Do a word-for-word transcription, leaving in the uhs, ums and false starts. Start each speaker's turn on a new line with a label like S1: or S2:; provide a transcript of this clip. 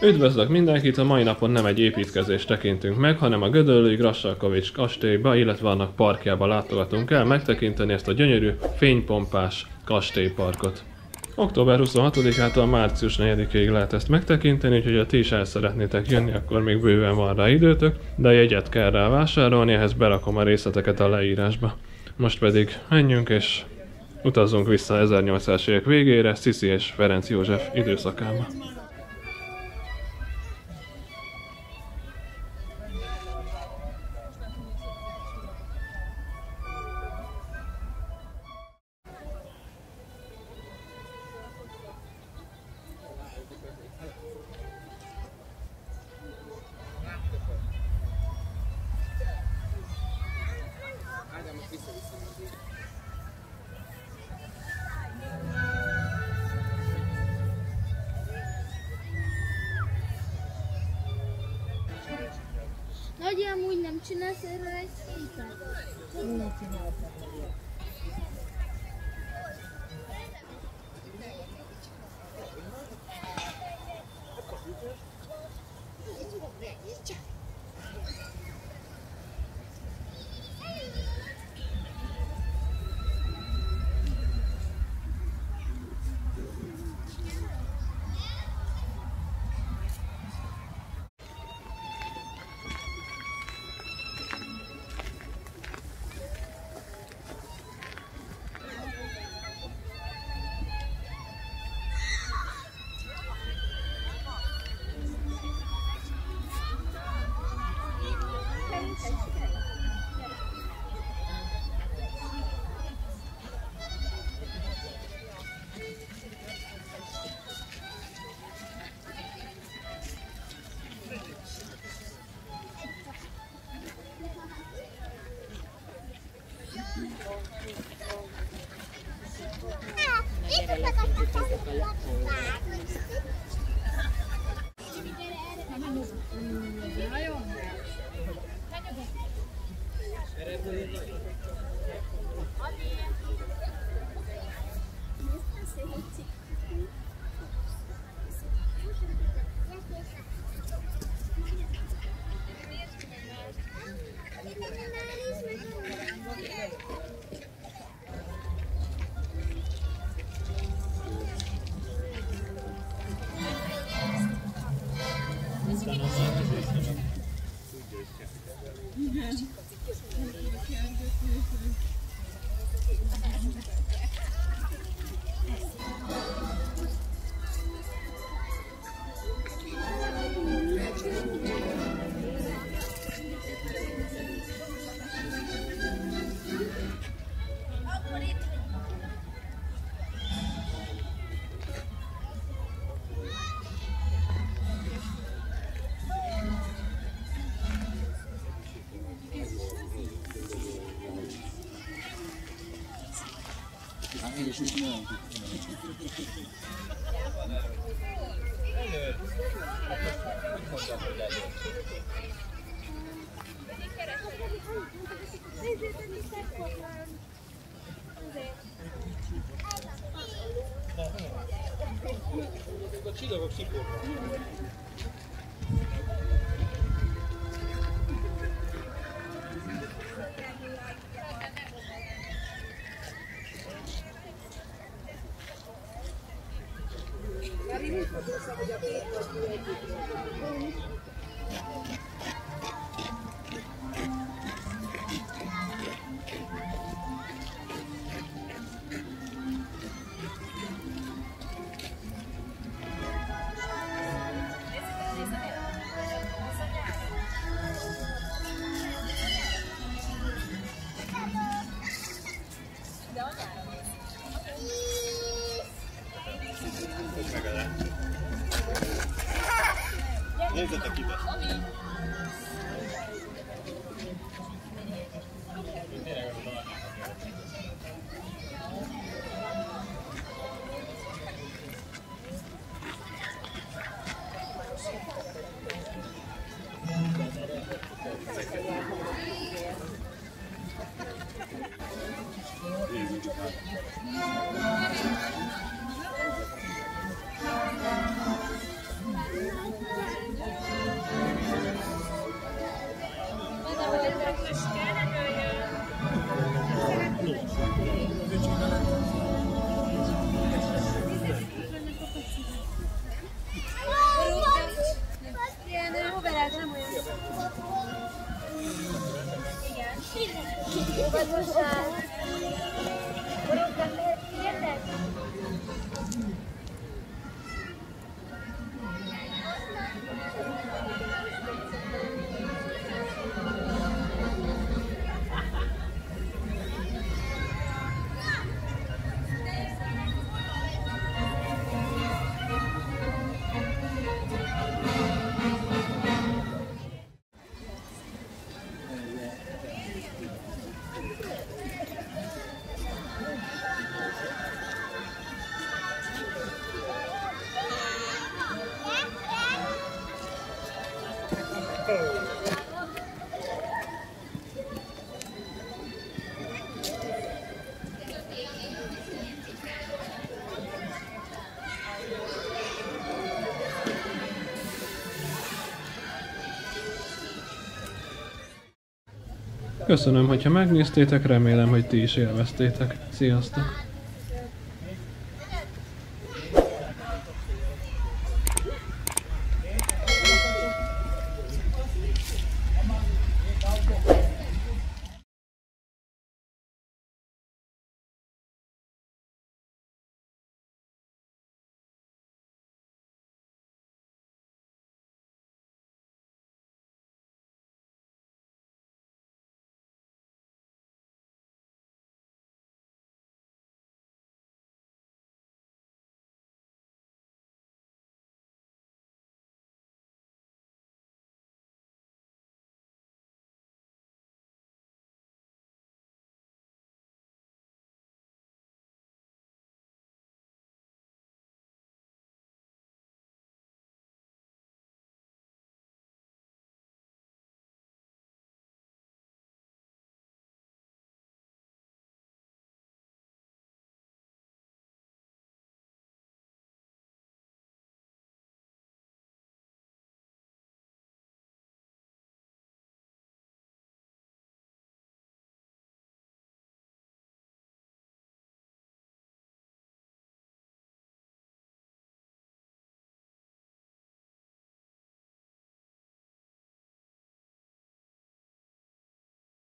S1: Üdvözlök mindenkit, a mai napon nem egy építkezést tekintünk meg, hanem a gödöllői Grassalkovich kastélyba, illetve annak parkjába látogatunk el megtekinteni ezt a gyönyörű, fénypompás kastélyparkot. október huszonhatodikától március negyedikéig lehet ezt megtekinteni, úgyhogy ha ti is el szeretnétek jönni, akkor még bőven van rá időtök, de jegyet kell rá vásárolni, ehhez berakom a részleteket a leírásba. Most pedig menjünk és utazzunk vissza ezernyolcszázas évek végére, Sziszi és Ferenc József időszakába.
S2: Nagy, amúgy nem csinálsz erről egy képet?
S3: Úgy csináltam.
S4: A csillagok sziporban. Nézzetek ide!
S1: Köszönöm, hogyha megnéztétek, remélem, hogy ti is élveztétek. Sziasztok!